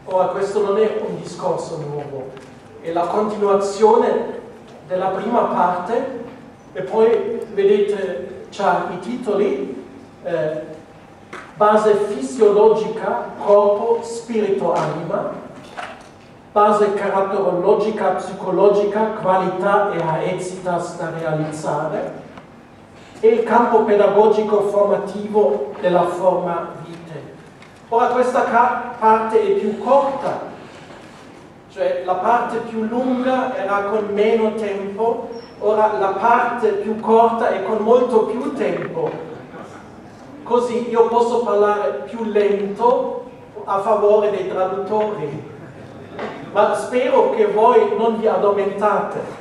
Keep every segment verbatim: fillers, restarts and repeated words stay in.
Ora, questo non è un discorso nuovo, è la continuazione della prima parte e poi vedete già i titoli, eh, base fisiologica, corpo, spirito, anima, base caratterologica, psicologica, qualità e aezitas da realizzare, e il campo pedagogico formativo della forma vitae. Ora questa parte è più corta, cioè la parte più lunga era con meno tempo, ora la parte più corta è con molto più tempo. Così io posso parlare più lento a favore dei traduttori, ma spero che voi non vi addormentate.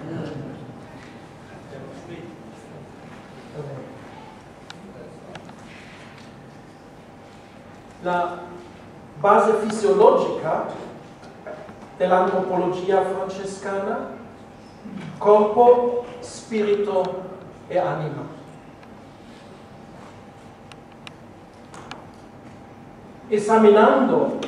La base fisiologica dell'antropologia francescana: corpo, spirito e anima. Esaminando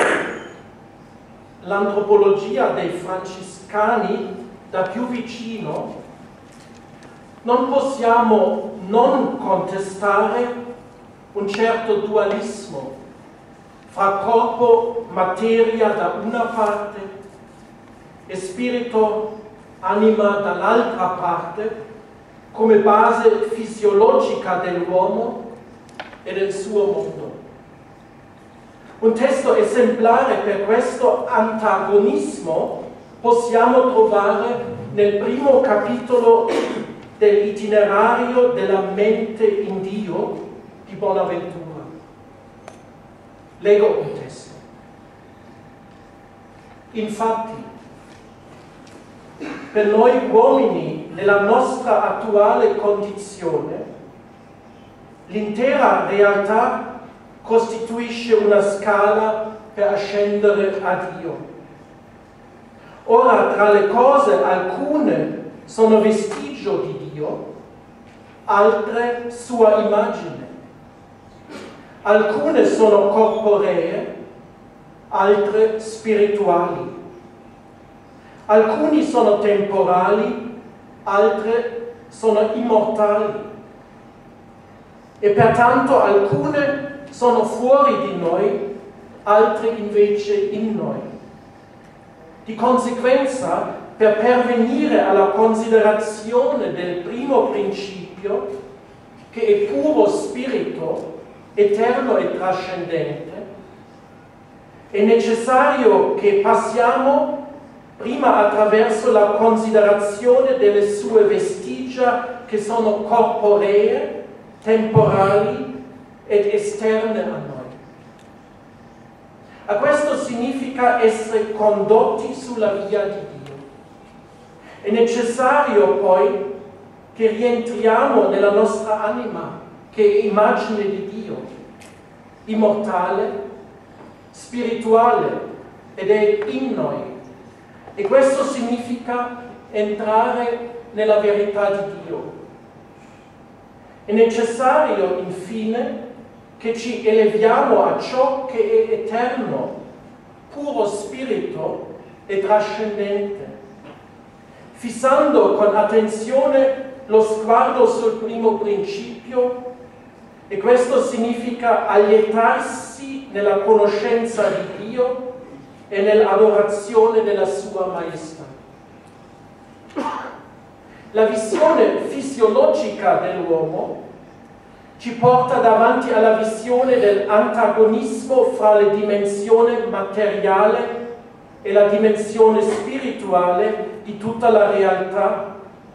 l'antropologia dei francescani da più vicino, non possiamo non contestare un certo dualismo fra corpo, materia da una parte e spirito, anima dall'altra parte, come base fisiologica dell'uomo e del suo mondo. Un testo esemplare per questo antagonismo possiamo trovare nel primo capitolo dell'itinerario della mente in Dio di Bonaventura. Leggo un testo. Infatti, per noi uomini nella nostra attuale condizione, l'intera realtà costituisce una scala per ascendere a Dio. Ora, tra le cose, alcune sono vestigio di Dio, altre sua immagine. Alcune sono corporee, altre spirituali. Alcuni sono temporali, altre sono immortali. E pertanto alcune sono fuori di noi, altre invece in noi. Di conseguenza, per pervenire alla considerazione del primo principio, che è puro spirito, eterno e trascendente, è necessario che passiamo prima attraverso la considerazione delle sue vestigia che sono corporee, temporali ed esterne a noi. A questo significa essere condotti sulla via di Dio. È necessario poi che rientriamo nella nostra anima, che è immagine di Dio, immortale, spirituale ed è in noi. E questo significa entrare nella verità di Dio. È necessario, infine, che ci eleviamo a ciò che è eterno, puro spirito e trascendente, fissando con attenzione lo sguardo sul primo principio. E questo significa allietarsi nella conoscenza di Dio e nell'adorazione della sua maestà. La visione fisiologica dell'uomo ci porta davanti alla visione dell'antagonismo fra la dimensione materiale e la dimensione spirituale di tutta la realtà.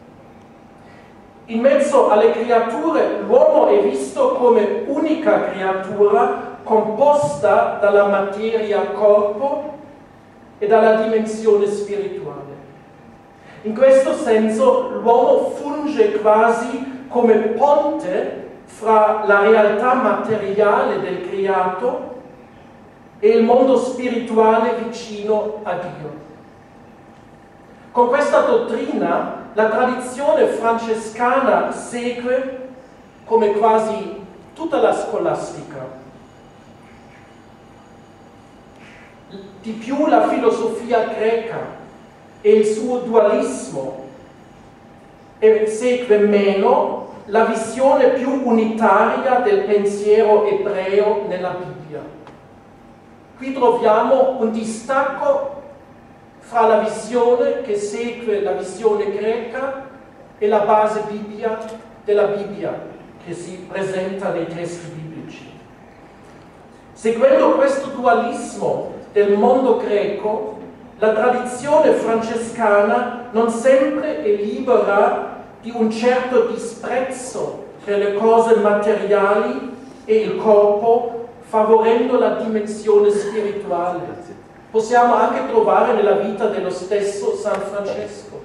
In mezzo alle creature, l'uomo è visto come unica creatura composta dalla materia corpo e dalla dimensione spirituale. In questo senso l'uomo funge quasi come ponte fra la realtà materiale del creato e il mondo spirituale vicino a Dio. Con questa dottrina la tradizione francescana segue, come quasi tutta la scolastica, di più la filosofia greca e il suo dualismo, e segue meno la visione più unitaria del pensiero ebreo nella Bibbia. Qui troviamo un distacco fra la visione che segue la visione greca e la base Bibbia della Bibbia che si presenta nei testi biblici. Seguendo questo dualismo del mondo greco, la tradizione francescana non sempre è libera di un certo disprezzo per le cose materiali e il corpo, favorendo la dimensione spirituale. Possiamo anche trovare nella vita dello stesso San Francesco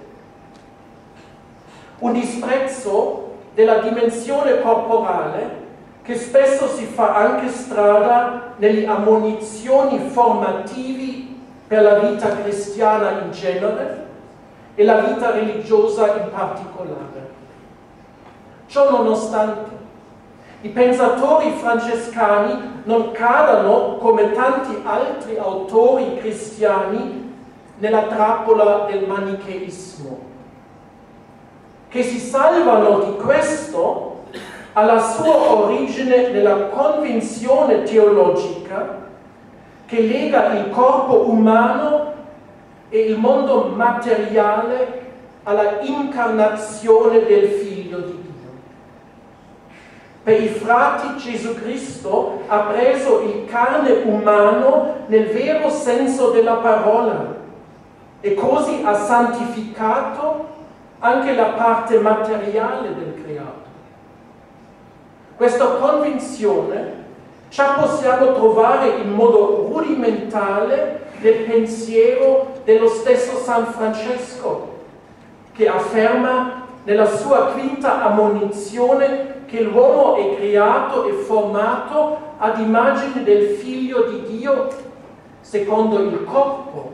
un disprezzo della dimensione corporale che spesso si fa anche strada nelle ammonizioni formativi per la vita cristiana in genere e la vita religiosa in particolare. Ciò nonostante, i pensatori francescani non cadano, come tanti altri autori cristiani, nella trappola del manicheismo, che si salvano di questo alla sua origine nella convinzione teologica che lega il corpo umano e il mondo materiale alla incarnazione del Figlio di Dio. Per i frati Gesù Cristo ha preso il carne umano nel vero senso della parola e così ha santificato anche la parte materiale del creato. Questa convinzione ci possiamo trovare in modo rudimentale nel pensiero dello stesso San Francesco, che afferma nella sua quinta ammonizione che l'uomo è creato e formato ad immagine del Figlio di Dio secondo il corpo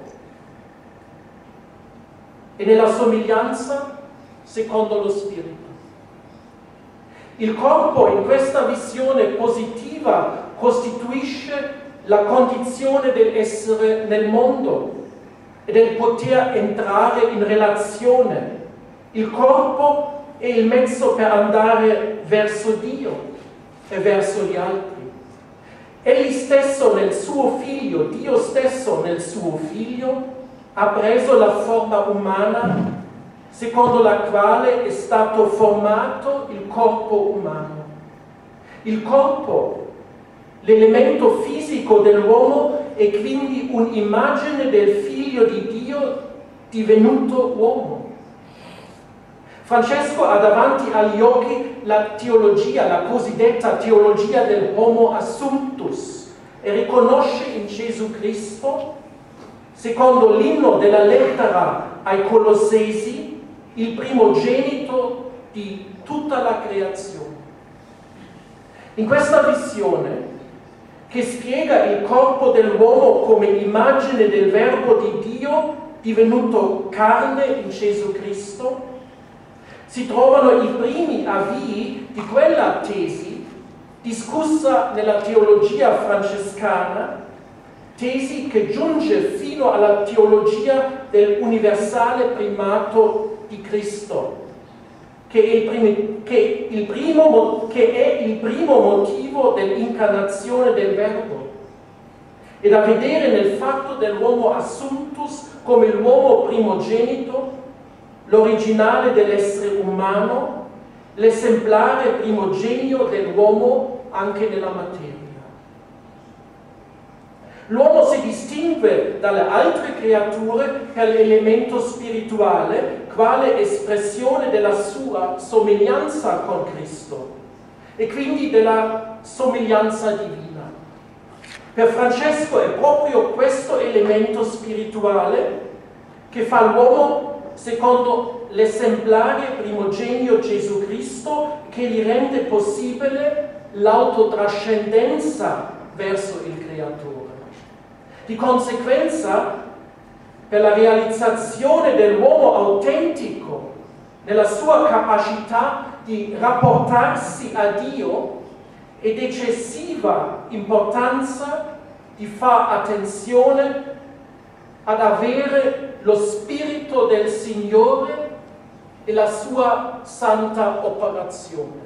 e nella somiglianza secondo lo spirito. Il corpo in questa visione positiva costituisce la condizione dell'essere nel mondo e del poter entrare in relazione. Il corpo è il mezzo per andare verso Dio e verso gli altri. Egli stesso nel suo figlio, Dio stesso nel suo figlio, ha preso la forma umana secondo la quale è stato formato il corpo umano. Il corpo, l'elemento fisico dell'uomo, è quindi un'immagine del Figlio di Dio divenuto uomo. Francesco ha davanti agli occhi la teologia, la cosiddetta teologia del Homo Assumptus, e riconosce in Gesù Cristo, secondo l'inno della lettera ai Colossesi, il primogenito di tutta la creazione. In questa visione, che spiega il corpo dell'uomo come immagine del Verbo di Dio divenuto carne in Gesù Cristo, si trovano i primi avvii di quella tesi discussa nella teologia francescana, tesi che giunge fino alla teologia del universale primato di Cristo, che è il, primi, che il, primo, che è il primo motivo dell'incarnazione del Verbo, e da vedere nel fatto dell'uomo assumptus come l'uomo primogenito, l'originale dell'essere umano, l'esemplare primogenio dell'uomo anche nella materia. L'uomo si distingue dalle altre creature per l'elemento spirituale, quale espressione della sua somiglianza con Cristo e quindi della somiglianza divina. Per Francesco è proprio questo elemento spirituale che fa l'uomo secondo l'esemplare primogenio Gesù Cristo, che gli rende possibile l'autotrascendenza verso il Creatore. Di conseguenza, per la realizzazione dell'uomo autentico, nella sua capacità di rapportarsi a Dio, è di eccessiva importanza di fare attenzione ad avere lo Spirito del Signore e la sua santa operazione.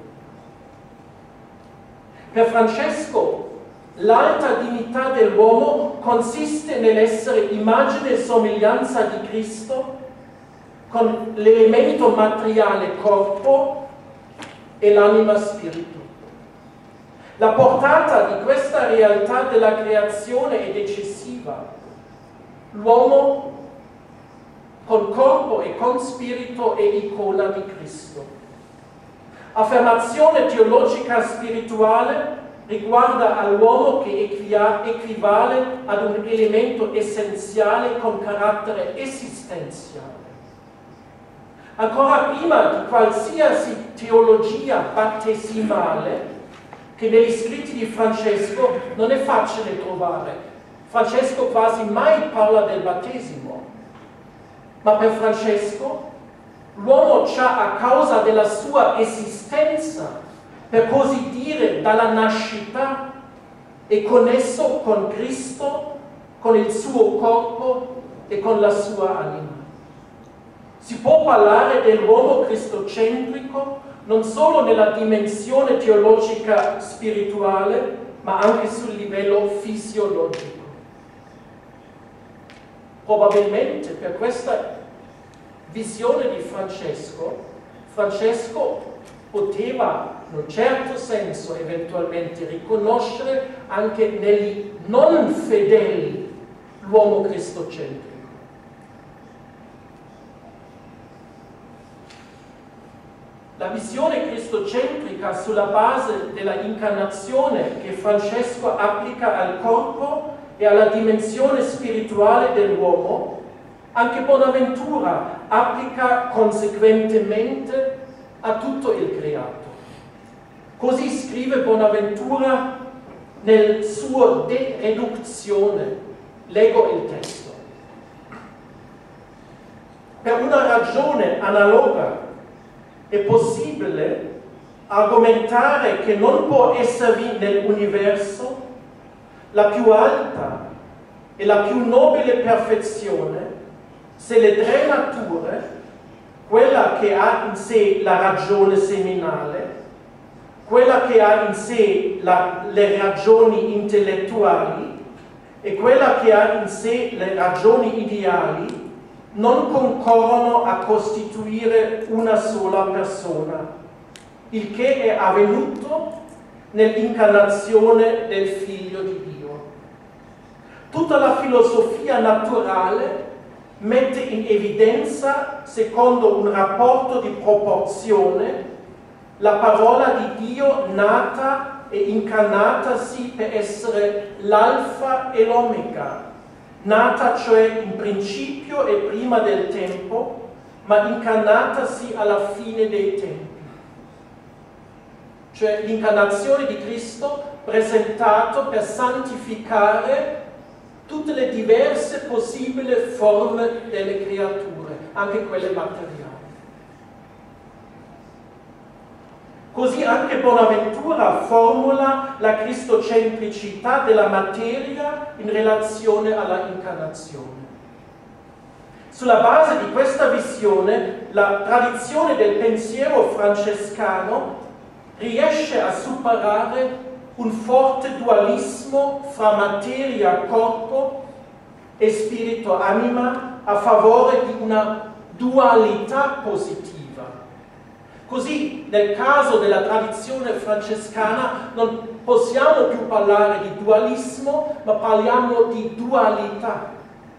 Per Francesco, l'alta dignità dell'uomo consiste nell'essere immagine e somiglianza di Cristo con l'elemento materiale corpo e l'anima spirito. La portata di questa realtà della creazione è decisiva. L'uomo con corpo e con spirito è icona di Cristo. Affermazione teologica spirituale riguarda all'uomo che equivale ad un elemento essenziale con carattere esistenziale. Ancora prima di qualsiasi teologia battesimale che negli scritti di Francesco non è facile trovare. Francesco quasi mai parla del battesimo, ma per Francesco l'uomo già a causa della sua esistenza, per così dire dalla nascita, è connesso con Cristo, con il suo corpo e con la sua anima. Si può parlare dell'uomo cristocentrico non solo nella dimensione teologica spirituale, ma anche sul livello fisiologico. Probabilmente per questa visione di Francesco, Francesco poteva in un certo senso eventualmente riconoscere anche negli non fedeli l'uomo cristocentrico. La visione cristocentrica sulla base della incarnazione che Francesco applica al corpo e alla dimensione spirituale dell'uomo, anche Bonaventura applica conseguentemente a tutto il creato. Così scrive Bonaventura nel suo De Reductione. Leggo il testo. Per una ragione analoga è possibile argomentare che non può esservi nell'universo la più alta e la più nobile perfezione se le tre nature, quella che ha in sé la ragione seminale, quella che ha in sé la, le ragioni intellettuali e quella che ha in sé le ragioni ideali, non concorrono a costituire una sola persona, il che è avvenuto nell'incarnazione del Figlio di Dio. Tutta la filosofia naturale mette in evidenza, secondo un rapporto di proporzione, la parola di Dio nata e incarnatasi per essere l'alfa e l'omega, nata cioè in principio e prima del tempo, ma incarnatasi alla fine dei tempi. Cioè l'incarnazione di Cristo presentato per santificare tutte le diverse possibili forme delle creature, anche quelle materiali. Così anche Bonaventura formula la cristocentricità della materia in relazione alla incarnazione. Sulla base di questa visione, la tradizione del pensiero francescano riesce a superare un forte dualismo fra materia-corpo e spirito-anima a favore di una dualità positiva. Così, nel caso della tradizione francescana, non possiamo più parlare di dualismo, ma parliamo di dualità.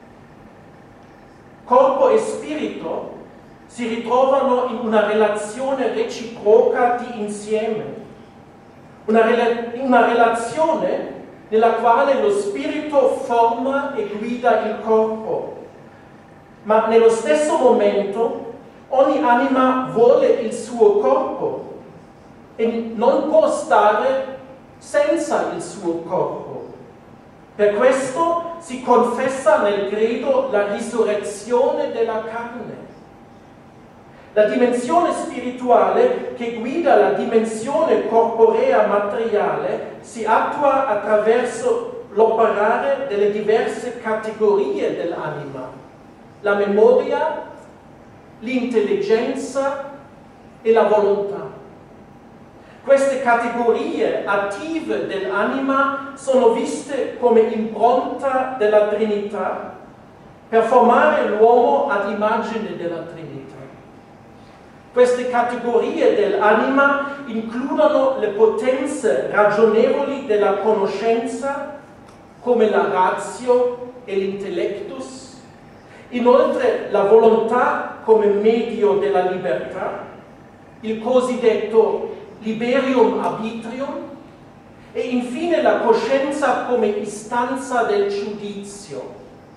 Corpo e spirito si ritrovano in una relazione reciproca di insieme, una, rela- una relazione nella quale lo spirito forma e guida il corpo, ma nello stesso momento ogni anima vuole il suo corpo e non può stare senza il suo corpo. Per questo si confessa nel credo la risurrezione della carne. La dimensione spirituale che guida la dimensione corporea materiale si attua attraverso l'operare delle diverse categorie dell'anima: la memoria, l'intelligenza e la volontà. Queste categorie attive dell'anima sono viste come impronta della Trinità per formare l'uomo ad immagine della Trinità. Queste categorie dell'anima includono le potenze ragionevoli della conoscenza, come la ratio e l'intellectus, inoltre la volontà come medio della libertà, il cosiddetto liberium arbitrium, e infine la coscienza come istanza del giudizio.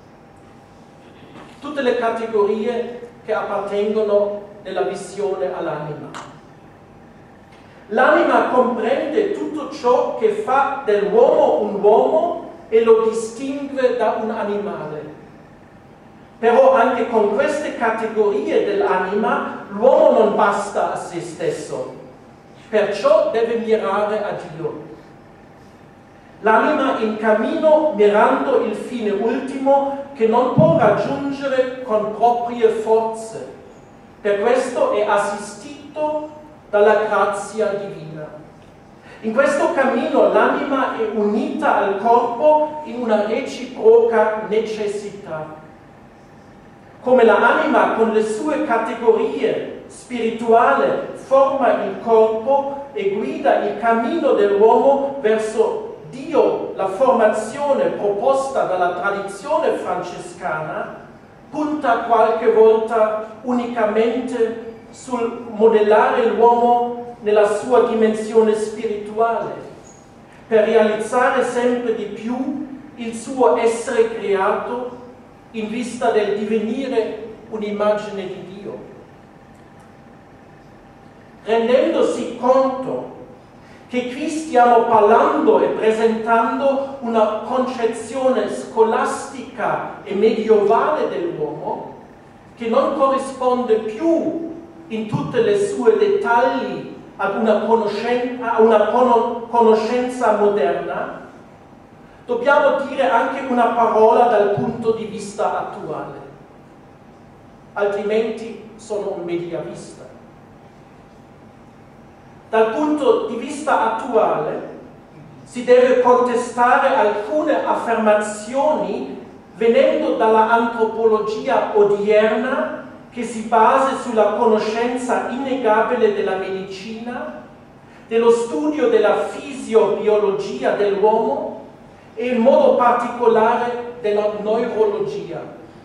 Tutte le categorie che appartengono nella visione all'anima. L'anima comprende tutto ciò che fa dell'uomo un uomo e lo distingue da un animale. Però anche con queste categorie dell'anima l'uomo non basta a se stesso, perciò deve mirare a Dio. L'anima in cammino mirando il fine ultimo che non può raggiungere con proprie forze. Per questo è assistito dalla grazia divina. In questo cammino l'anima è unita al corpo in una reciproca necessità. Come l'anima con le sue categorie spirituali forma il corpo e guida il cammino dell'uomo verso Dio, la formazione proposta dalla tradizione francescana punta qualche volta unicamente sul modellare l'uomo nella sua dimensione spirituale, per realizzare sempre di più il suo essere creato in vista del divenire un'immagine di Dio. Rendendosi conto che qui stiamo parlando e presentando una concezione scolastica e medievale dell'uomo che non corrisponde più in tutti i suoi dettagli ad una conoscenza, a una conoscenza moderna, dobbiamo dire anche una parola dal punto di vista attuale, altrimenti sono un medievista. Dal punto di vista attuale si deve contestare alcune affermazioni venendo dalla antropologia odierna che si basa sulla conoscenza innegabile della medicina, dello studio della fisiobiologia dell'uomo e in modo particolare della neurologia.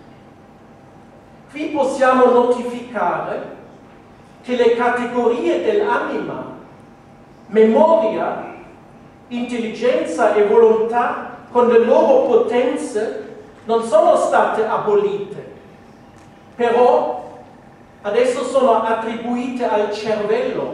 Qui possiamo notificare che le categorie dell'anima, memoria, intelligenza e volontà, con le loro potenze, non sono state abolite, però adesso sono attribuite al cervello.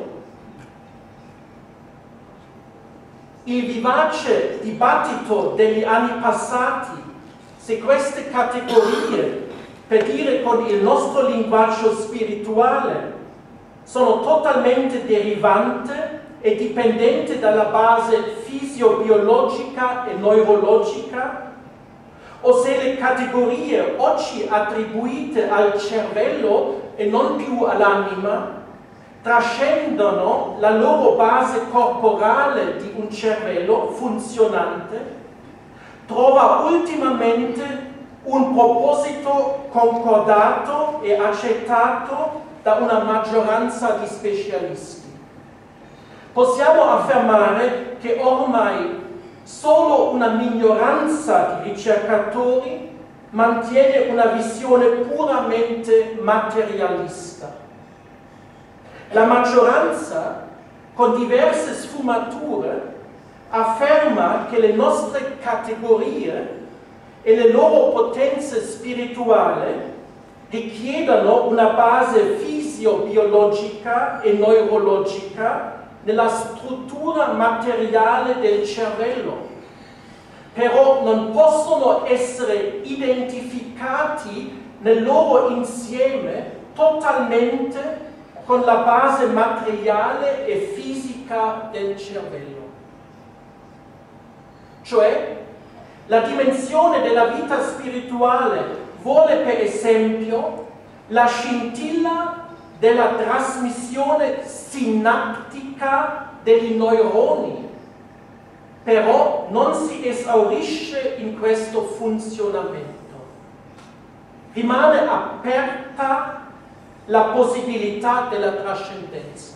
Il vivace dibattito degli anni passati, se queste categorie, per dire con il nostro linguaggio spirituale, sono totalmente derivante e dipendente dalla base fisiobiologica e neurologica, o se le categorie oggi attribuite al cervello e non più all'anima trascendono la loro base corporale di un cervello funzionante, trova ultimamente un proposito concordato e accettato da una maggioranza di specialisti. Possiamo affermare che ormai solo una minoranza di ricercatori mantiene una visione puramente materialista. La maggioranza, con diverse sfumature, afferma che le nostre categorie e le loro potenze spirituali richiedono una base fisiobiologica e neurologica nella struttura materiale del cervello, però non possono essere identificati nel loro insieme totalmente con la base materiale e fisica del cervello. Cioè, La dimensione della vita spirituale vuole per esempio la scintilla della trasmissione sinaptica degli neuroni, però non si esaurisce in questo funzionamento. Rimane aperta la possibilità della trascendenza.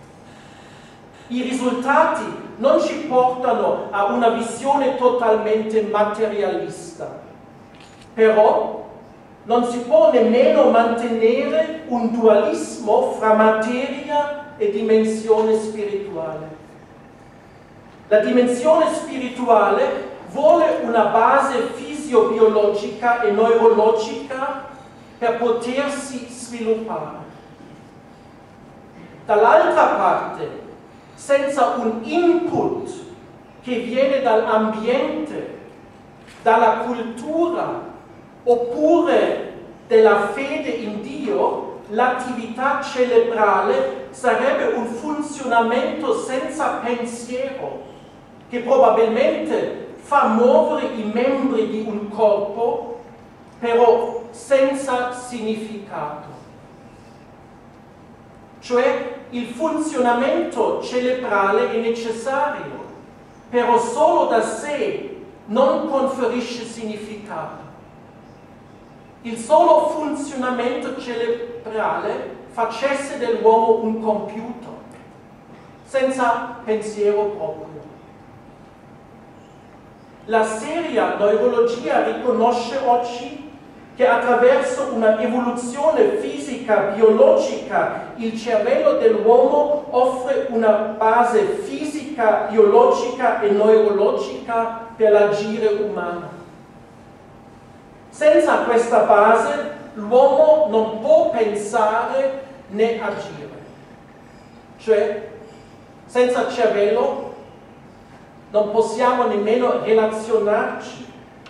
I risultati non ci portano a una visione totalmente materialista, però non si può nemmeno mantenere un dualismo fra materia e dimensione spirituale. La dimensione spirituale vuole una base fisiobiologica e neurologica per potersi sviluppare. Dall'altra parte, senza un input che viene dall'ambiente, dalla cultura oppure della fede in Dio, l'attività cerebrale sarebbe un funzionamento senza pensiero, che probabilmente fa muovere i membri di un corpo, però senza significato. Cioè, il funzionamento cerebrale è necessario, però solo da sé non conferisce significato. Il solo funzionamento cerebrale facesse dell'uomo un computer, senza pensiero proprio. La seria neurologia riconosce oggi che attraverso una evoluzione fisica, biologica, il cervello dell'uomo offre una base fisica, biologica e neurologica per l'agire umano. Senza questa base l'uomo non può pensare né agire. Cioè, senza cervello non possiamo nemmeno relazionarci.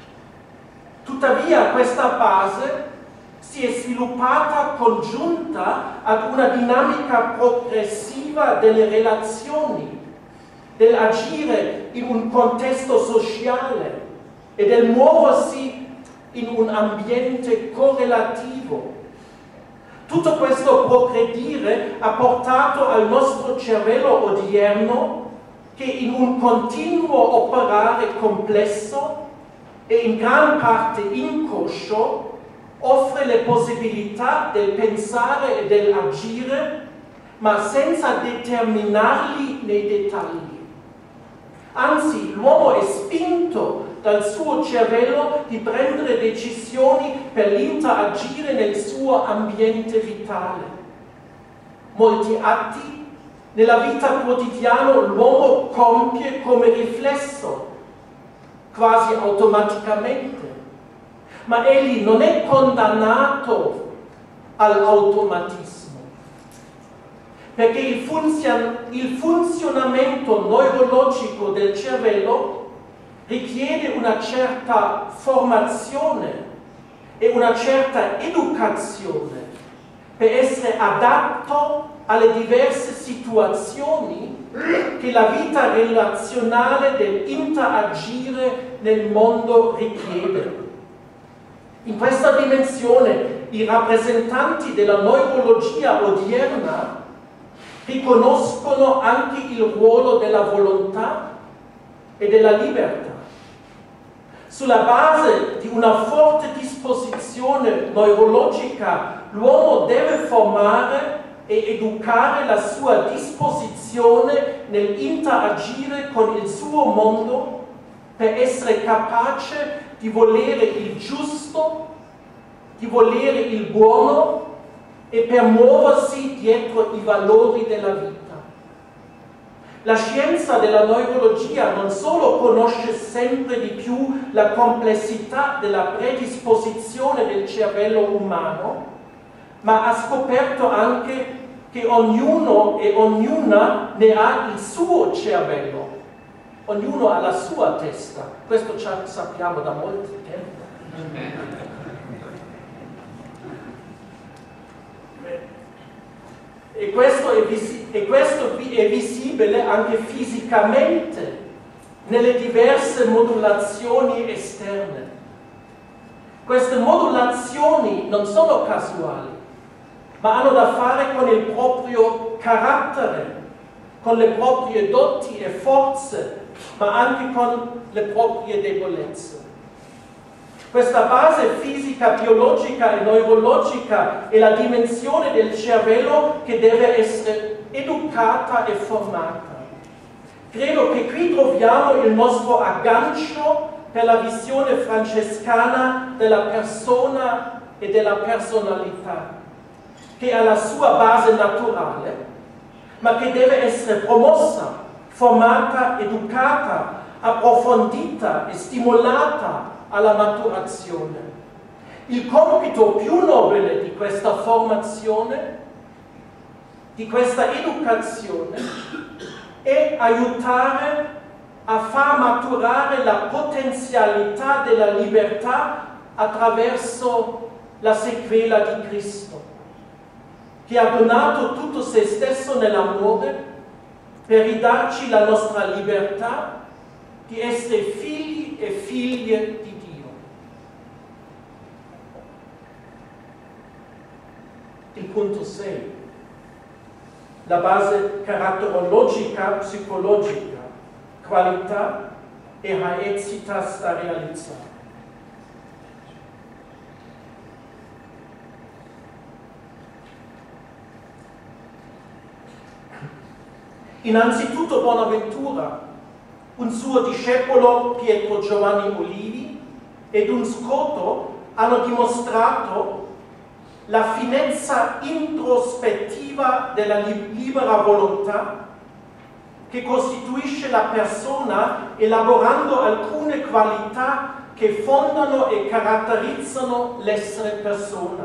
Tuttavia questa base si è sviluppata congiunta ad una dinamica progressiva delle relazioni, dell'agire in un contesto sociale e del muoversi in un ambiente correlativo. Tutto questo progredire ha portato al nostro cervello odierno che in un continuo operare complesso e in gran parte inconscio offre le possibilità del pensare e dell'agire, ma senza determinarli nei dettagli. Anzi, l'uomo è spinto dal suo cervello di prendere decisioni per l'interagire nel suo ambiente vitale. Molti atti nella vita quotidiana l'uomo compie come riflesso, quasi automaticamente, ma egli non è condannato all'automatismo, perché il, funzion- il funzionamento neurologico del cervello richiede una certa formazione e una certa educazione per essere adatto alle diverse situazioni che la vita relazionale dell'interagire nel mondo richiede. In questa dimensione i rappresentanti della neurologia odierna riconoscono anche il ruolo della volontà e della libertà. Sulla base di una forte disposizione neurologica, l'uomo deve formare e educare la sua disposizione nell'interagire con il suo mondo per essere capace di volere il giusto, di volere il buono e per muoversi dietro i valori della vita. La scienza della neurologia non solo conosce sempre di più la complessità della predisposizione del cervello umano, ma ha scoperto anche che ognuno e ognuna ne ha il suo cervello, ognuno ha la sua testa. Questo già sappiamo da molto tempo. E questo, è visi- e questo è visibile anche fisicamente nelle diverse modulazioni esterne. Queste modulazioni non sono casuali, ma hanno da fare con il proprio carattere, con le proprie doti e forze, ma anche con le proprie debolezze. Questa base fisica, biologica e neurologica è la dimensione del cervello che deve essere educata e formata. Credo che qui troviamo il nostro aggancio per la visione francescana della persona e della personalità, che ha la sua base naturale, ma che deve essere promossa, formata, educata, approfondita e stimolata alla maturazione. Il compito più nobile di questa formazione, di questa educazione, è aiutare a far maturare la potenzialità della libertà attraverso la sequela di Cristo, che ha donato tutto se stesso nell'amore per ridarci la nostra libertà di essere figli e figlie di Dio. Il punto sei. La base caratterologica, psicologica, qualità e haezitas da realizzare. Innanzitutto Bonaventura, un suo discepolo Pietro Giovanni Olivi ed un scoto hanno dimostrato la finezza introspettiva della libera volontà che costituisce la persona elaborando alcune qualità che fondano e caratterizzano l'essere persona.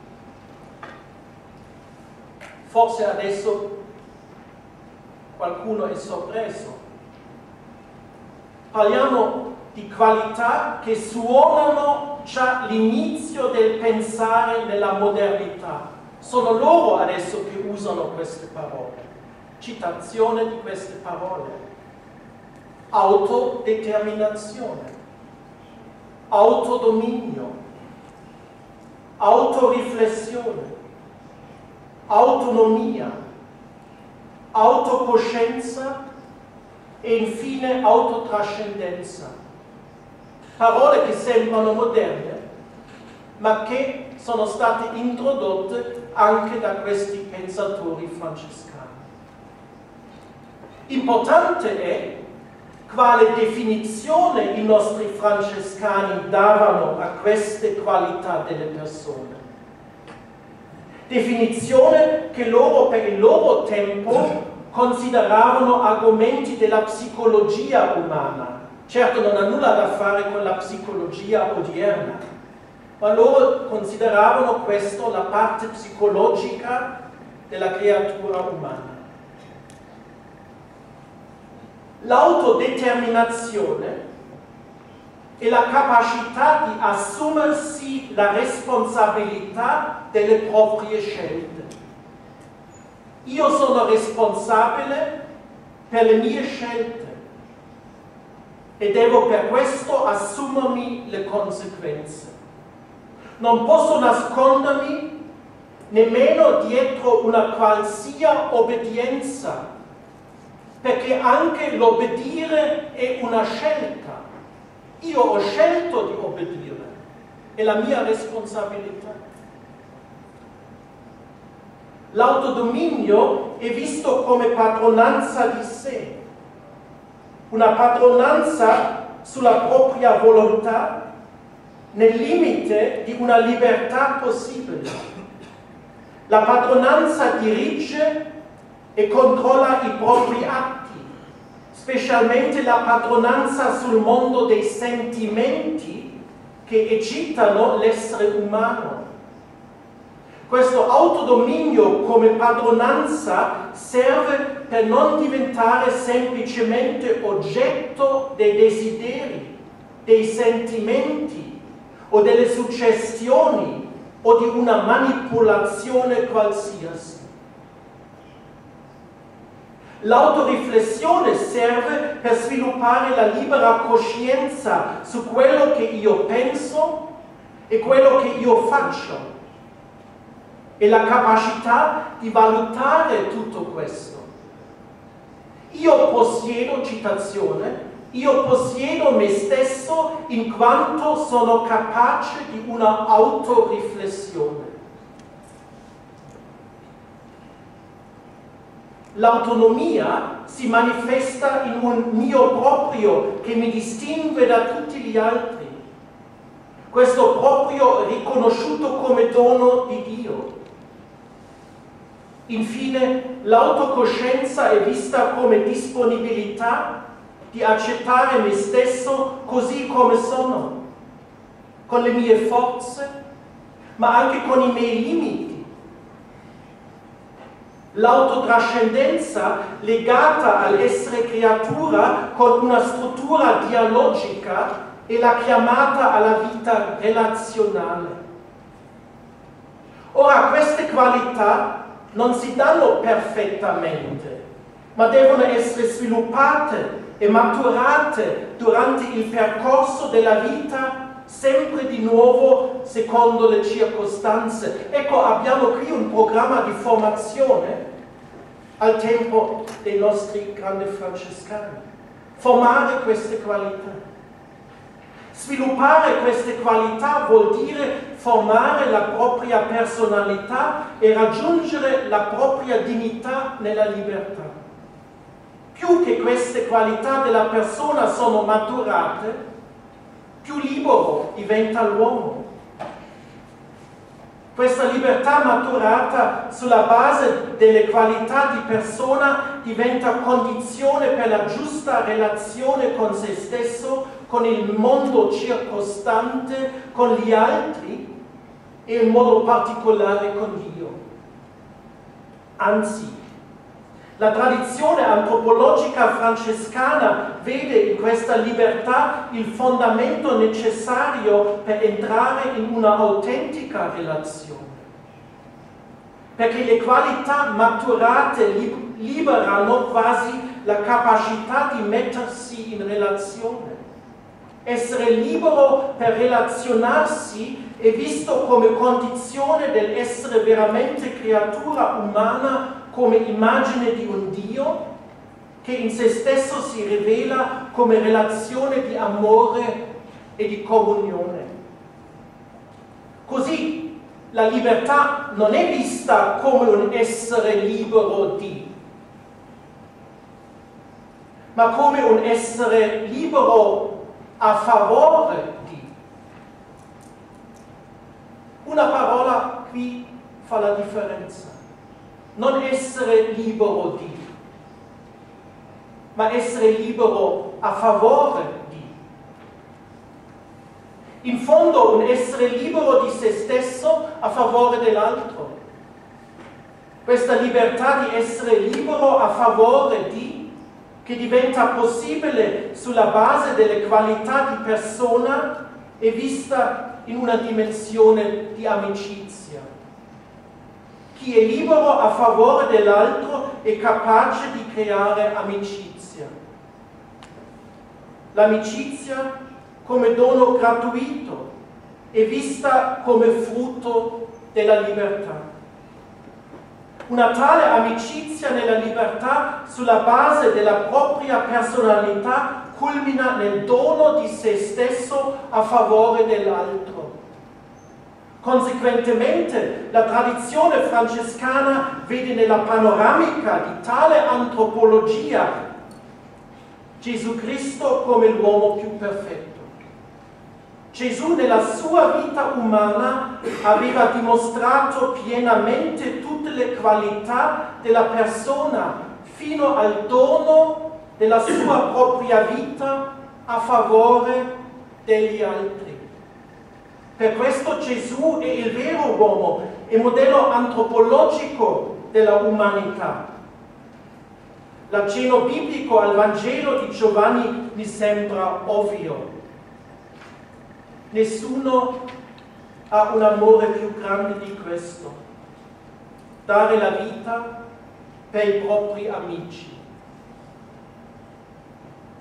Forse adesso qualcuno è sorpreso. Parliamo di qualità che suonano già l'inizio del pensare nella modernità. Sono loro adesso che usano queste parole. Citazione di queste parole. Autodeterminazione, autodominio, autoriflessione, autonomia, autocoscienza e infine autotrascendenza. Parole che sembrano moderne, ma che sono state introdotte anche da questi pensatori francescani. Importante è quale definizione i nostri francescani davano a queste qualità delle persone. Definizione che loro per il loro tempo consideravano argomenti della psicologia umana. Certo non ha nulla da fare con la psicologia odierna, ma loro consideravano questo la parte psicologica della creatura umana. L'autodeterminazione è la capacità di assumersi la responsabilità delle proprie scelte. Io sono responsabile per le mie scelte e devo per questo assumermi le conseguenze. Non posso nascondermi nemmeno dietro una qualsiasi obbedienza, perché anche l'obbedire è una scelta. Io ho scelto di obbedire, è la mia responsabilità. L'autodominio è visto come padronanza di sé, una padronanza sulla propria volontà nel limite di una libertà possibile. La padronanza dirige e controlla i propri atti, specialmente la padronanza sul mondo dei sentimenti che agitano l'essere umano. Questo autodominio come padronanza serve per non diventare semplicemente oggetto dei desideri, dei sentimenti o delle suggestioni o di una manipolazione qualsiasi. L'autoriflessione serve per sviluppare la libera coscienza su quello che io penso e quello che io faccio e la capacità di valutare tutto questo. Io possiedo, citazione, io possiedo me stesso in quanto sono capace di una autoriflessione. L'autonomia si manifesta in un mio proprio che mi distingue da tutti gli altri. Questo proprio riconosciuto come dono di Dio. Infine, l'autocoscienza è vista come disponibilità di accettare me stesso così come sono, con le mie forze, ma anche con i miei limiti. L'autotrascendenza legata all'essere creatura con una struttura dialogica è la chiamata alla vita relazionale. Ora, queste qualità non si danno perfettamente, ma devono essere sviluppate e maturate durante il percorso della vita, sempre di nuovo secondo le circostanze. Ecco, abbiamo qui un programma di formazione al tempo dei nostri grandi francescani. Formare queste qualità. Sviluppare queste qualità vuol dire formare la propria personalità e raggiungere la propria dignità nella libertà. Più che queste qualità della persona sono maturate, più libero diventa l'uomo. Questa libertà maturata sulla base delle qualità di persona diventa condizione per la giusta relazione con se stesso, con il mondo circostante, con gli altri e in modo particolare con Dio. Anzi, la tradizione antropologica francescana vede in questa libertà il fondamento necessario per entrare in una autentica relazione. Perché le qualità maturate liberano quasi la capacità di mettersi in relazione. Essere libero per relazionarsi è visto come condizione dell'essere veramente creatura umana, come immagine di un Dio che in se stesso si rivela come relazione di amore e di comunione. Così la libertà non è vista come un essere libero di, ma come un essere libero a favore di. Una parola qui fa la differenza. Non essere libero di, ma essere libero a favore di. In fondo un essere libero di se stesso a favore dell'altro. Questa libertà di essere libero a favore di, che diventa possibile sulla base delle qualità di persona, è vista in una dimensione di amicizia. Chi è libero a favore dell'altro è capace di creare amicizia. L'amicizia, come dono gratuito, è vista come frutto della libertà. Una tale amicizia nella libertà, sulla base della propria personalità, culmina nel dono di se stesso a favore dell'altro. Conseguentemente, la tradizione francescana vede nella panoramica di tale antropologia Gesù Cristo come l'uomo più perfetto. Gesù nella sua vita umana aveva dimostrato pienamente tutte le qualità della persona fino al dono della sua propria vita a favore degli altri. Per questo Gesù è il vero uomo, è il modello antropologico della umanità. L'accenno biblico al Vangelo di Giovanni mi sembra ovvio. Nessuno ha un amore più grande di questo: dare la vita per i propri amici.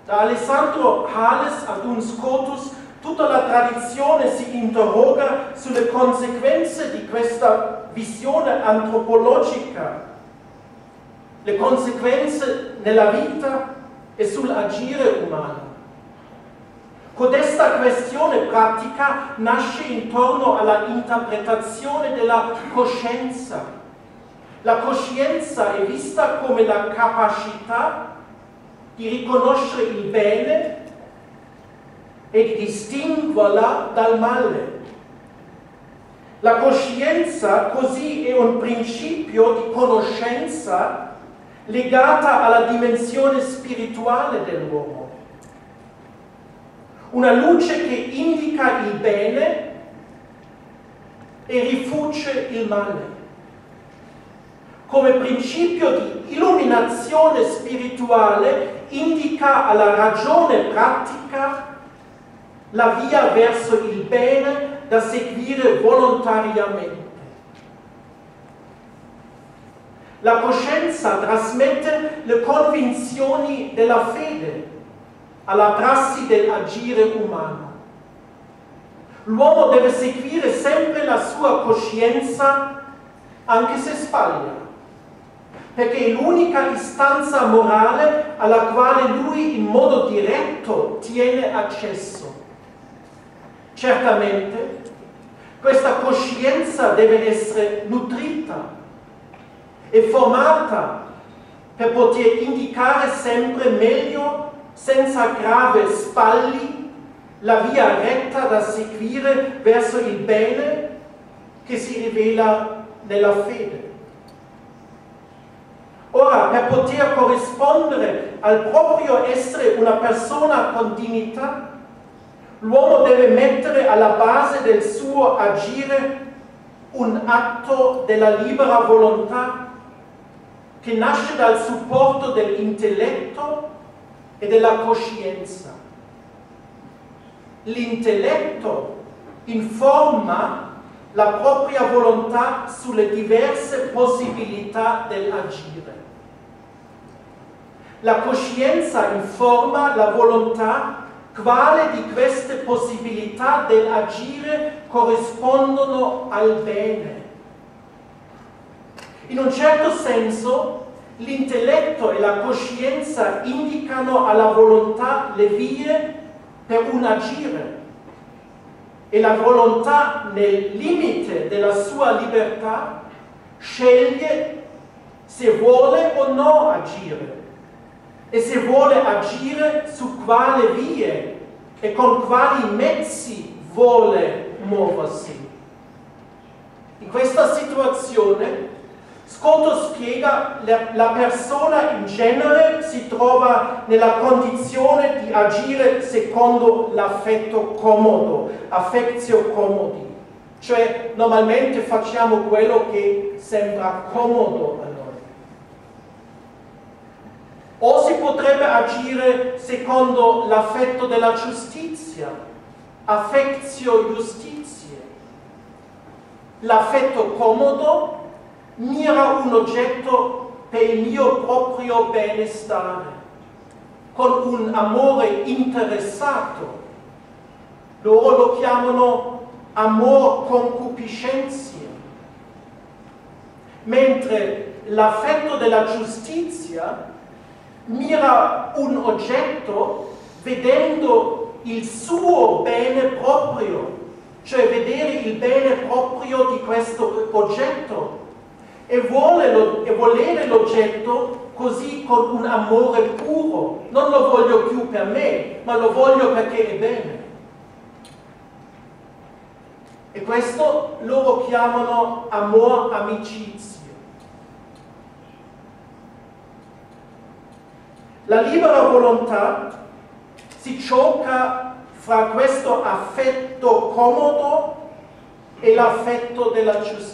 Da Alessandro Hales ad un Scotus, tutta la tradizione si interroga sulle conseguenze di questa visione antropologica, le conseguenze nella vita e sull'agire umano. Codesta questione pratica nasce intorno alla interpretazione della coscienza. La coscienza è vista come la capacità di riconoscere il bene e di distinguerla dal male. La coscienza così è un principio di conoscenza legata alla dimensione spirituale dell'uomo. Una luce che indica il bene e rifugge il male. Come principio di illuminazione spirituale indica alla ragione pratica la via verso il bene da seguire volontariamente. La coscienza trasmette le convinzioni della fede alla prassi dell'agire umano. L'uomo deve seguire sempre la sua coscienza anche se sbaglia, perché è l'unica istanza morale alla quale lui in modo diretto tiene accesso. Certamente, questa coscienza deve essere nutrita e formata per poter indicare sempre meglio, senza grave sbagli, la via retta da seguire verso il bene che si rivela nella fede. Ora, per poter corrispondere al proprio essere una persona con dignità, l'uomo deve mettere alla base del suo agire un atto della libera volontà che nasce dal supporto dell'intelletto e della coscienza. L'intelletto informa la propria volontà sulle diverse possibilità dell'agire. La coscienza informa la volontà quale di queste possibilità dell'agire corrispondono al bene. In un certo senso, l'intelletto e la coscienza indicano alla volontà le vie per un agire e la volontà, nel limite della sua libertà, sceglie se vuole o no agire e se vuole agire su quale vie e con quali mezzi vuole muoversi. In questa situazione Scotus spiega che la persona in genere si trova nella condizione di agire secondo l'affetto comodo, affectio comodi, cioè normalmente facciamo quello che sembra comodo a noi. O si potrebbe agire secondo l'affetto della giustizia, affectio justitiae. L'affetto comodo mira un oggetto per il mio proprio benestare, con un amore interessato. Loro lo chiamano amor concupiscentia. Mentre l'affetto della giustizia mira un oggetto vedendo il suo bene proprio, cioè vedere il bene proprio di questo oggetto. E vuole lo, e volere l'oggetto così con un amore puro. Non lo voglio più per me, ma lo voglio perché è bene. E questo loro chiamano amor amicizia. La libera volontà si gioca fra questo affetto comodo e l'affetto della giustizia.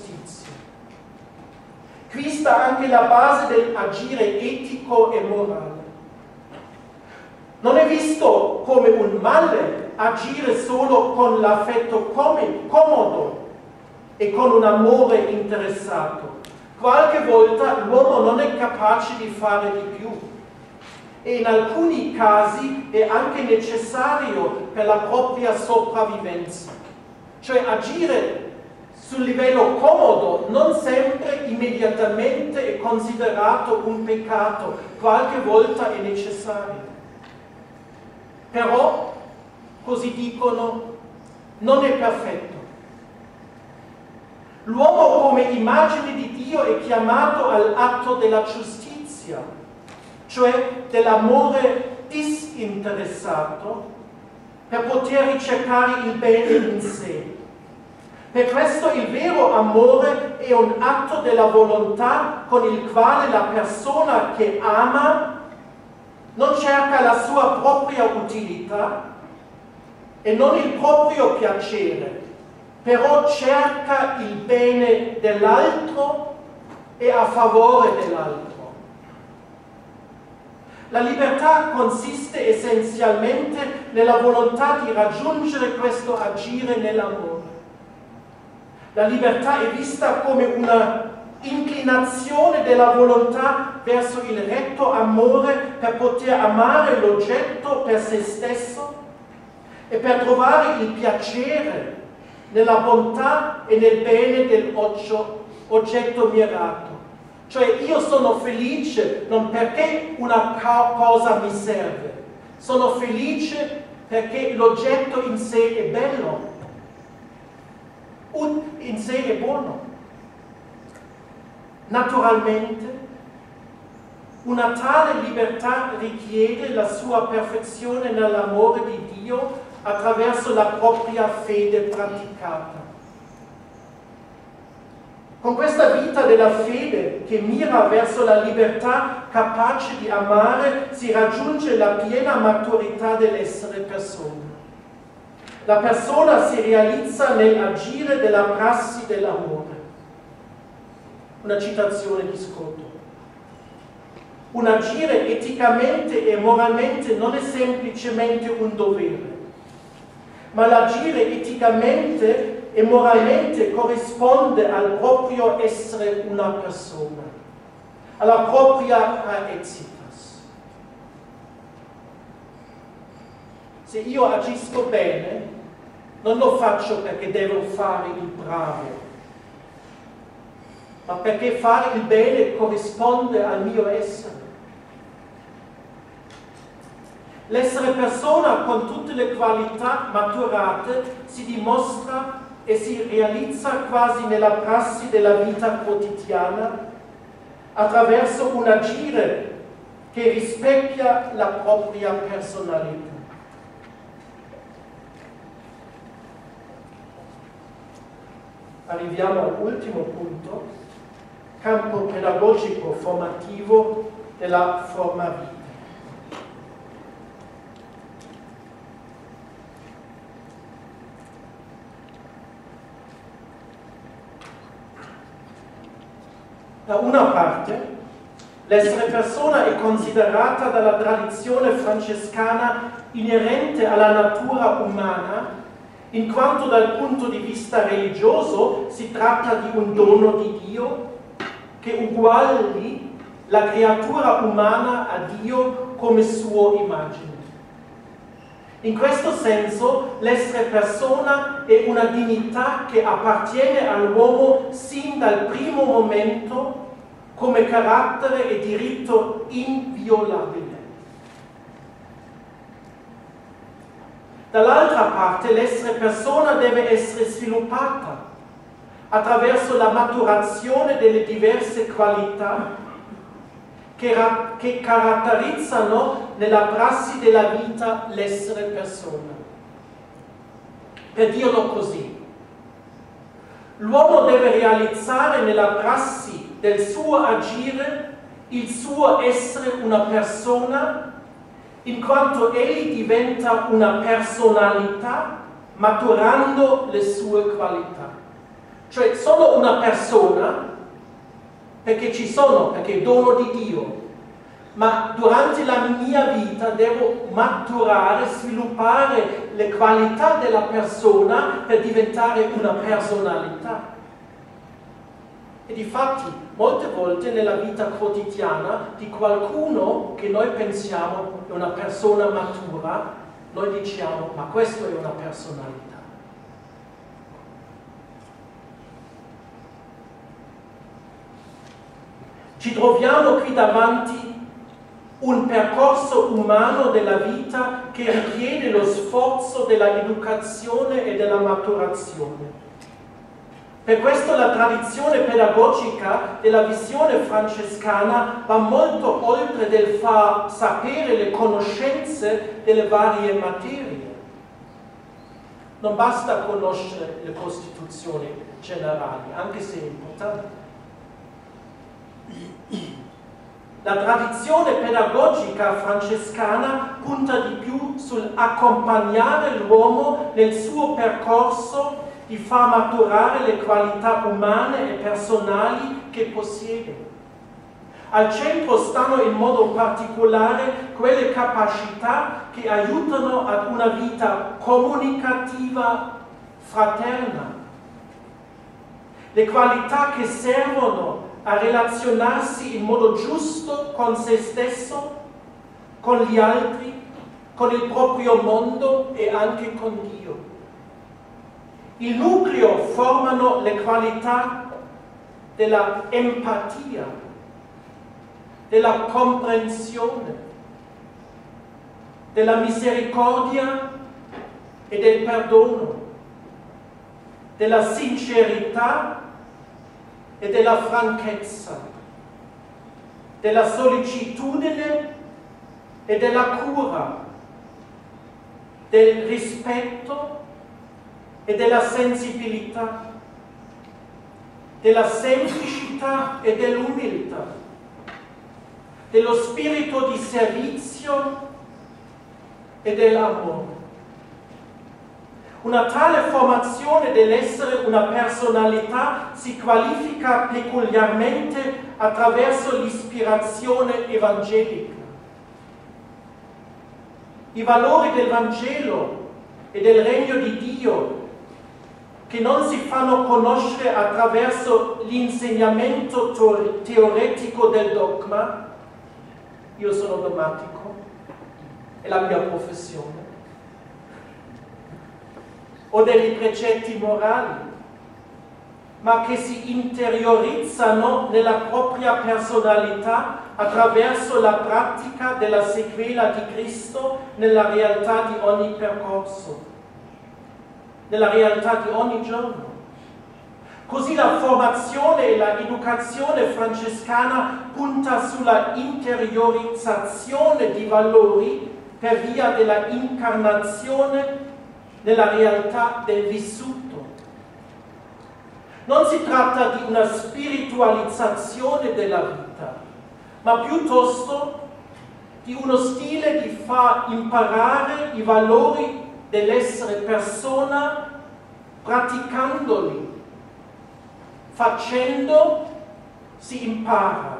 Qui sta anche la base dell'agire etico e morale. Non è visto come un male agire solo con l'affetto comodo e con un amore interessato. Qualche volta l'uomo non è capace di fare di più e in alcuni casi è anche necessario per la propria sopravvivenza. Cioè agire sul livello comodo non sempre immediatamente è considerato un peccato, qualche volta è necessario. Però, così dicono, non è perfetto. L'uomo come immagine di Dio è chiamato all'atto della giustizia, cioè dell'amore disinteressato, per poter ricercare il bene in sé. Per questo il vero amore è un atto della volontà con il quale la persona che ama non cerca la sua propria utilità e non il proprio piacere, però cerca il bene dell'altro e a favore dell'altro. La libertà consiste essenzialmente nella volontà di raggiungere questo agire nell'amore. La libertà è vista come una inclinazione della volontà verso il retto amore per poter amare l'oggetto per se stesso e per trovare il piacere nella bontà e nel bene dell'oggetto mirato. Cioè io sono felice non perché una cosa mi serve, sono felice perché l'oggetto in sé è bello, in sé è buono. Naturalmente, una tale libertà richiede la sua perfezione nell'amore di Dio attraverso la propria fede praticata. Con questa vita della fede che mira verso la libertà capace di amare si raggiunge la piena maturità dell'essere persona. La persona si realizza nell'agire della prassi dell'amore. Una citazione di Scotto. Un agire eticamente e moralmente non è semplicemente un dovere, ma l'agire eticamente e moralmente corrisponde al proprio essere una persona, alla propria aezitas. Se io agisco bene, non lo faccio perché devo fare il bravo, ma perché fare il bene corrisponde al mio essere. L'essere persona con tutte le qualità maturate si dimostra e si realizza quasi nella prassi della vita quotidiana attraverso un agire che rispecchia la propria personalità. Arriviamo all'ultimo punto, campo pedagogico formativo della forma vita. Da una parte, l'essere persona è considerata dalla tradizione francescana inerente alla natura umana, in quanto dal punto di vista religioso si tratta di un dono di Dio che uguagli la creatura umana a Dio come sua immagine. In questo senso, l'essere persona è una dignità che appartiene all'uomo sin dal primo momento come carattere e diritto inviolabile. Dall'altra parte, l'essere persona deve essere sviluppata attraverso la maturazione delle diverse qualità che, che caratterizzano nella prassi della vita l'essere persona. Per dirlo così, l'uomo deve realizzare nella prassi del suo agire il suo essere una persona, in quanto egli diventa una personalità maturando le sue qualità. Cioè sono una persona perché ci sono, perché è dono di Dio, ma durante la mia vita devo maturare, sviluppare le qualità della persona per diventare una personalità. E difatti, molte volte nella vita quotidiana di qualcuno che noi pensiamo è una persona matura, noi diciamo, ma questo è una personalità. Ci troviamo qui davanti un percorso umano della vita che richiede lo sforzo della educazione e della maturazione. Per questo la tradizione pedagogica della visione francescana va molto oltre del far sapere le conoscenze delle varie materie. Non basta conoscere le costituzioni generali, anche se è importante. La tradizione pedagogica francescana punta di più sull'accompagnare l'uomo nel suo percorso di far maturare le qualità umane e personali che possiede. Al centro stanno in modo particolare quelle capacità che aiutano ad una vita comunicativa fraterna, le qualità che servono a relazionarsi in modo giusto con se stesso, con gli altri, con il proprio mondo e anche con Dio. Il nucleo formano le qualità della empatia, della comprensione, della misericordia e del perdono, della sincerità e della franchezza, della sollecitudine e della cura, del rispetto e della sensibilità, della semplicità e dell'umiltà, dello spirito di servizio e dell'amore. Una tale formazione dell'essere una personalità si qualifica peculiarmente attraverso l'ispirazione evangelica. I valori del Vangelo e del Regno di Dio, che non si fanno conoscere attraverso l'insegnamento teoretico del dogma. Io sono dogmatico, è la mia professione. O dei precetti morali, ma che si interiorizzano nella propria personalità attraverso la pratica della sequela di Cristo nella realtà di ogni percorso, nella realtà di ogni giorno. Così la formazione e l'educazione francescana punta sulla interiorizzazione di valori per via della incarnazione nella realtà del vissuto. Non si tratta di una spiritualizzazione della vita, ma piuttosto di uno stile di far imparare i valori dell'essere persona praticandoli. Facendo si impara.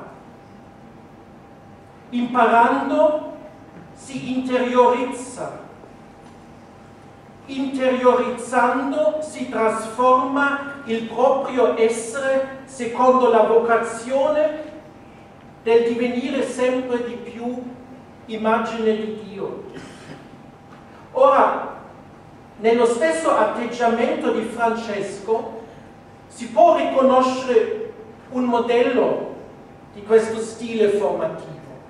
Imparando si interiorizza. Interiorizzando si trasforma il proprio essere secondo la vocazione del divenire sempre di più immagine di Dio. Ora, nello stesso atteggiamento di Francesco si può riconoscere un modello di questo stile formativo.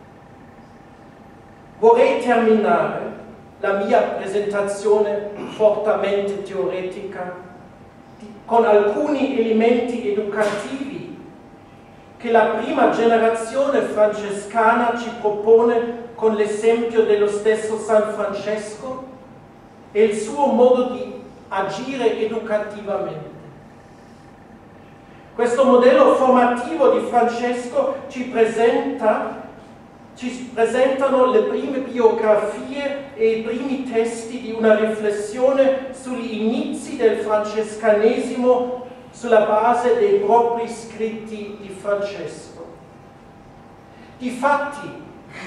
Vorrei terminare la mia presentazione fortemente teoretica con alcuni elementi educativi che la prima generazione francescana ci propone con l'esempio dello stesso San Francesco e il suo modo di agire educativamente. Questo modello formativo di Francesco ci presenta Ci presentano le prime biografie e i primi testi di una riflessione sugli inizi del francescanesimo sulla base dei propri scritti di Francesco. Difatti,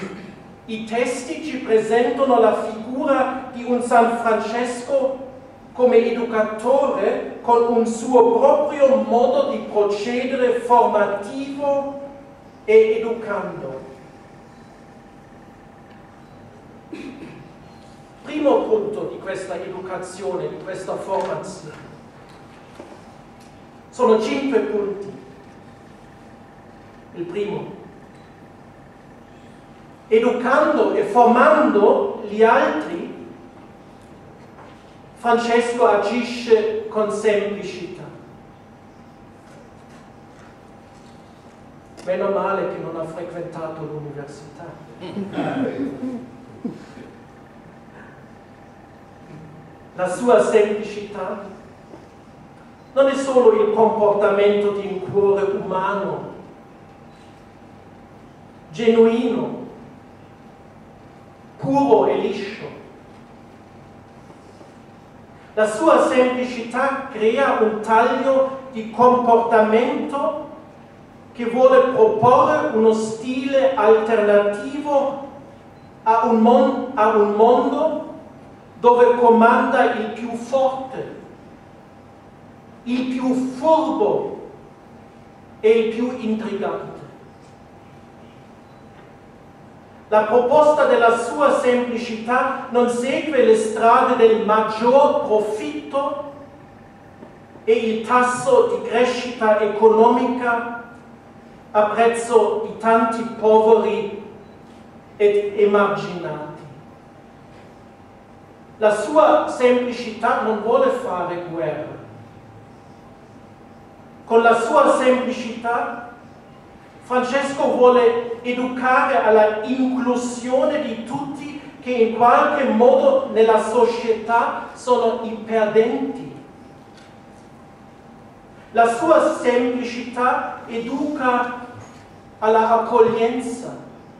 i testi ci presentano la figura di un San Francesco come educatore con un suo proprio modo di procedere formativo e educando. Primo punto di questa educazione, di questa formazione. Sono cinque punti. Il primo. Educando e formando gli altri, Francesco agisce con semplicità. Meno male che non ha frequentato l'università. La sua semplicità non è solo il comportamento di un cuore umano, genuino, puro e liscio. La sua semplicità crea un taglio di comportamento che vuole proporre uno stile alternativo a un, mon- a un mondo dove comanda il più forte, il più furbo e il più intrigante. La proposta della sua semplicità non segue le strade del maggior profitto e il tasso di crescita economica a prezzo di tanti poveri ed emarginati. La sua semplicità non vuole fare guerra. Con la sua semplicità Francesco vuole educare alla inclusione di tutti che in qualche modo nella società sono i perdenti. La sua semplicità educa alla accoglienza,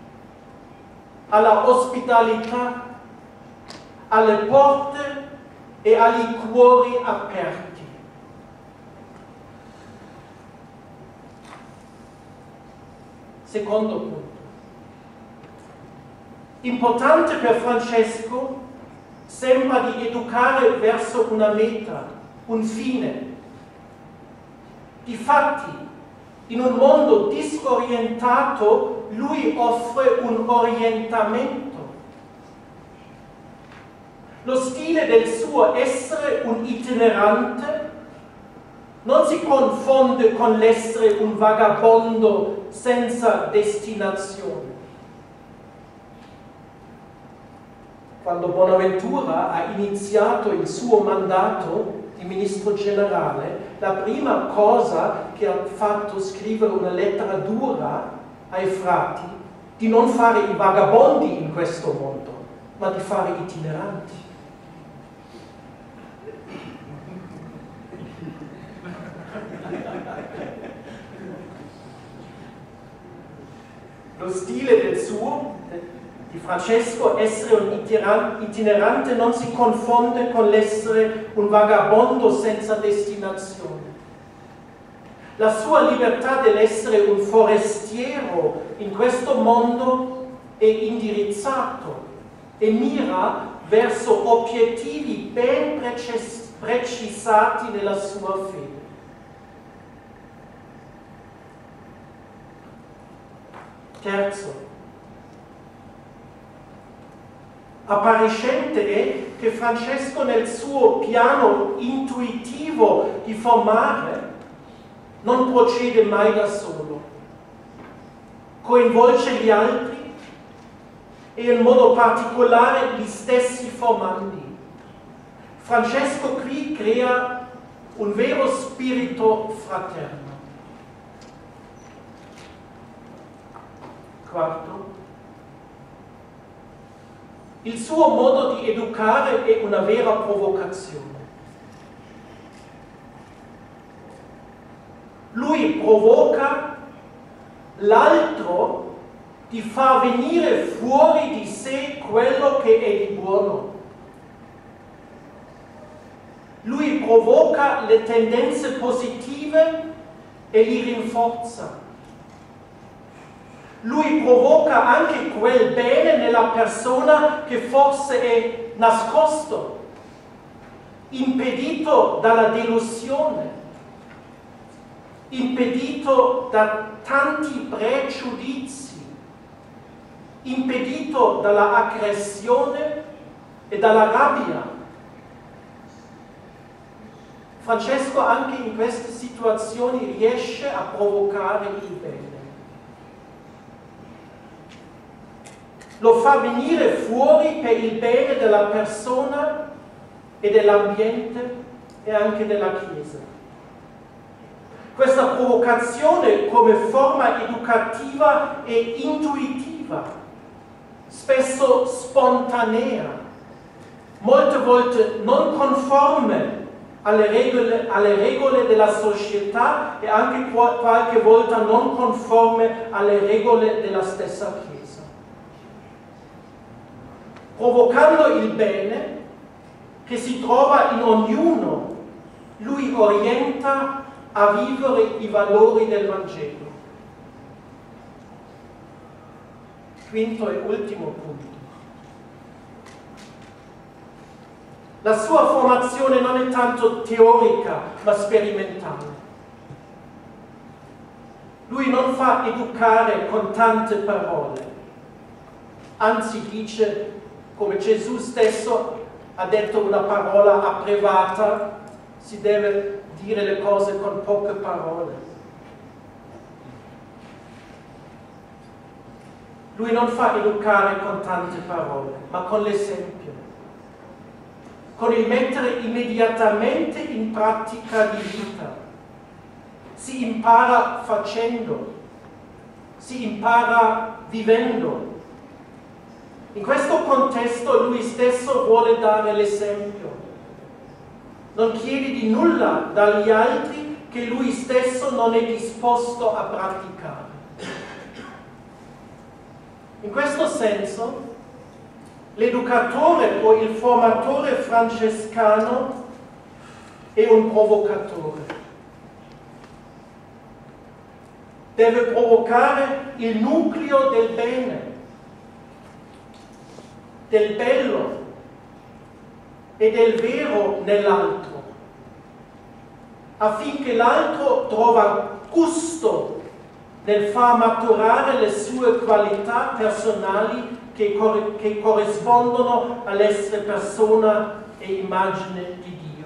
alla ospitalità, alle porte e agli cuori aperti. Secondo punto. Importante per Francesco sembra di educare verso una meta, un fine. Difatti, in un mondo disorientato, lui offre un orientamento. Lo stile del suo essere un itinerante non si confonde con l'essere un vagabondo senza destinazione. Quando Bonaventura ha iniziato il suo mandato di ministro generale, la prima cosa che ha fatto è scrivere una lettera dura ai frati di non fare i vagabondi in questo mondo, ma di fare itineranti. Lo stile del suo, di Francesco, essere un itinerante non si confonde con l'essere un vagabondo senza destinazione. La sua libertà dell'essere un forestiero in questo mondo è indirizzato e mira verso obiettivi ben precis- precisati nella sua fede. Terzo, appariscente è che Francesco nel suo piano intuitivo di formare non procede mai da solo, coinvolge gli altri e in modo particolare gli stessi formandi. Francesco qui crea un vero spirito fraterno. Quarto, il suo modo di educare è una vera provocazione. Lui provoca l'altro di far venire fuori di sé quello che è di buono. Lui provoca le tendenze positive e li rinforza. Lui provoca anche quel bene nella persona che forse è nascosto. impedito dalla delusione, impedito da tanti pregiudizi, impedito dalla aggressione e dalla rabbia. Francesco anche in queste situazioni riesce a provocare il bene. Lo fa venire fuori per il bene della persona e dell'ambiente e anche della Chiesa. Questa provocazione come forma educativa e intuitiva, spesso spontanea, molte volte non conforme alle regole, alle regole della società e anche qualche volta non conforme alle regole della stessa Chiesa. Provocando il bene che si trova in ognuno, lui orienta a vivere i valori del Vangelo. Quinto e ultimo punto. La sua formazione non è tanto teorica, ma sperimentale. Lui non fa educare con tante parole, anzi dice, come Gesù stesso ha detto una parola apprevata, si deve dire le cose con poche parole. Lui non fa educare con tante parole, ma con l'esempio, con il mettere immediatamente in pratica di vita. Si impara facendo, si impara vivendo. In questo contesto lui stesso vuole dare l'esempio. Non chiede di nulla dagli altri che lui stesso non è disposto a praticare. In questo senso, l'educatore o il formatore francescano è un provocatore. Deve provocare il nucleo del bene, del bello e del vero nell'altro, affinché l'altro trova gusto nel far maturare le sue qualità personali che, cor- che corrispondono all'essere persona e immagine di Dio.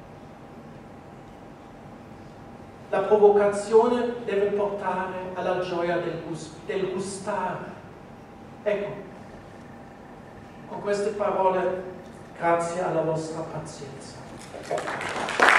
La provocazione deve portare alla gioia del, gust- del gustare. Ecco, con queste parole, grazie alla vostra pazienza.